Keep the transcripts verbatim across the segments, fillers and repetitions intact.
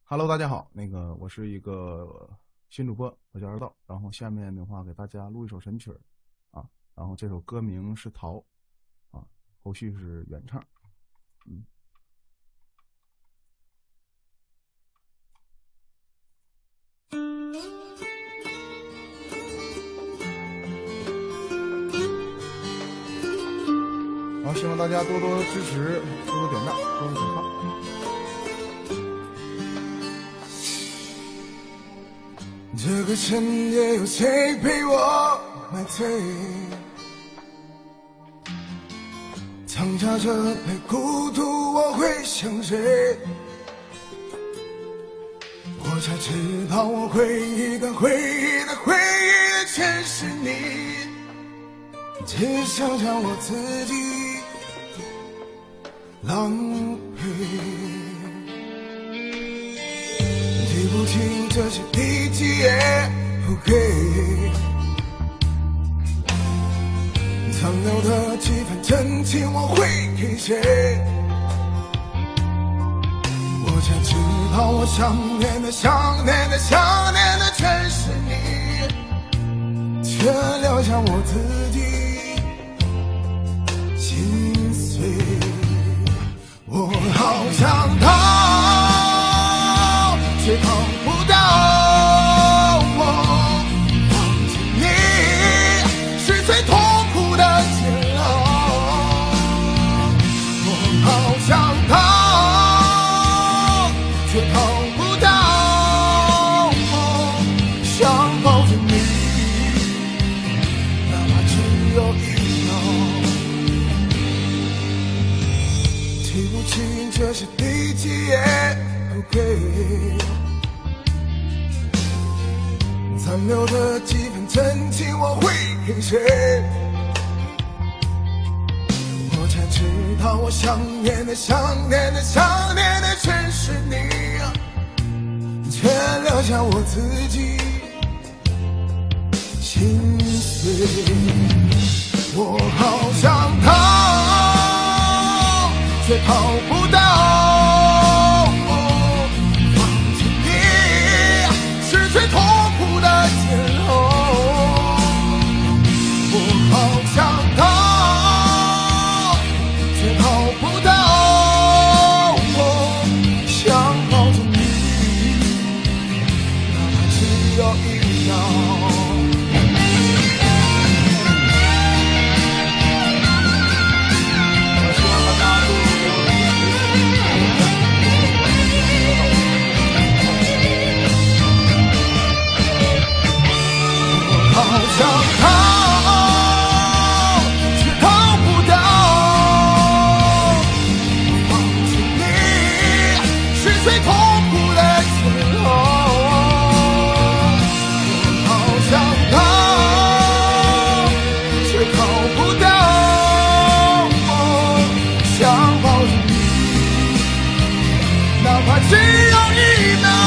Hello， 大家好，那个我是一个新主播，我叫二道，然后下面的话给大家录一首神曲儿啊，然后这首歌名是《逃》啊，后续是原唱，嗯。然后希望大家多多支持，多多点赞，多多转发。 这个深夜有谁陪我买醉？藏下这杯孤独，我会想谁？我才知道，我回忆的回忆的回忆的全是你，只想将我自己浪费。记不清这是第几页，不给残留的几分真情，我会给谁？我才知道，我想念的想念的想念的全是你，却留下我自己心碎。我好想逃，却逃不到，我放弃你是最痛苦的煎熬。我好想逃，却逃不到，我想抱着你，哪怕只有一秒。记不清这是第几页，不给残留的几分真情，我会给谁？我才知道，我想念的想念的想念的全是你，却留下我自己心碎。我好想逃，却逃不到，放弃你是最痛苦的煎熬。我好想逃，却逃不到，我想抱着你，哪怕只有一秒。好想逃，却逃不到，放弃你是最痛苦的煎熬。我好想逃，却逃不到，我想抱着你，哪怕只有一秒。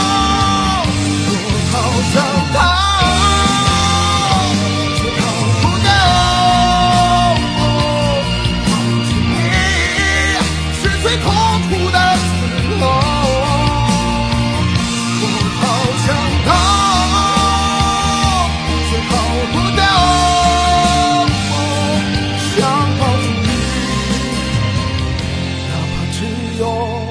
我好想逃，有